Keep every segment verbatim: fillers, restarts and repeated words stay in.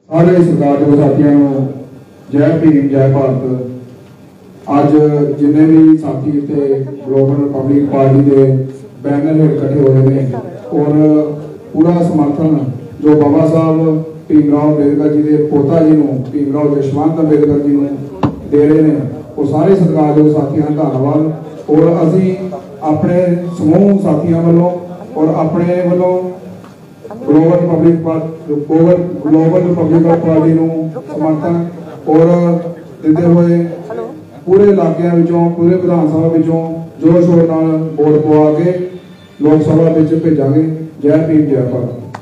सारे सरकार के साथियों जय भीम जय भारत। अज जिन्हें भी साथी इतने ग्लोबल रिपब्लिक पार्टी के बैनर हेठ इकट्ठे हुए हैं और पूरा समर्थन जो बाबा साहब भीमराव अंबेडकर जी के पोता जी को भीमराव यशवंत अंबेडकर जी को दे रहे हैं, वो सारे सरकार के साथियों का धन्यवाद। और असी अपने समूह साथियों वालों और अपने वालों global republic global global republic party को समर्थन और देते हुए पूरे इलाकों विचों पूरे विधानसभा विचों जोर शोर नाल वोट पवा के लोक सभा विच भेजांगे। जय भीम जय भारत।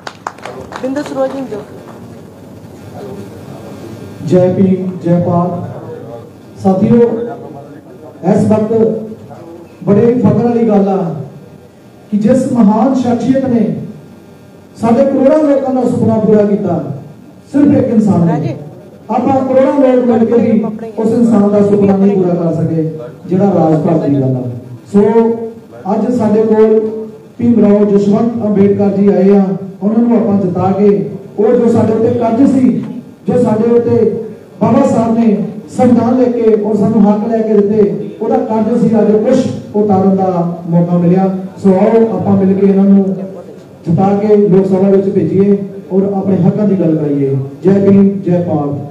जय भीम जय भारत। साथियों, इस वक्त बड़े फख्र वाली गल आ कि जिस महान शख्सियत ने साढ़े करोड़ों लोगों का सुपना पूरा किया, सिर्फ एक इंसान ने आप करोड़ों लोग मिलकर भी उस इंसान का सुपना नहीं पूरा कर सके जिहड़ा राजभात की गल। सो अज साडे कोल भीमराव यशवंत अंबेडकर जी आए हैं, उन्होंने आप जिता के और जो साडे उत्ते कर्ज सी, जो साडे उत्ते बाबा साहब ने संविधान लेके और सानू हक लैके दिते, उहदा कर्ज सी अज कुछ उतारन का मौका मिलिया। सो आओ आप मिलके इन्होंने जिता के लोक सभा में भेजिए और अपने हकों की गल कराइए। जय भीम जय भारत।